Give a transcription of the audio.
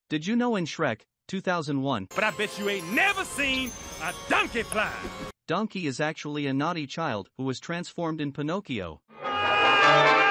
Did you know in Shrek, 2001, But I bet you ain't never seen a donkey fly. Donkey is actually a naughty child who was transformed in Pinocchio?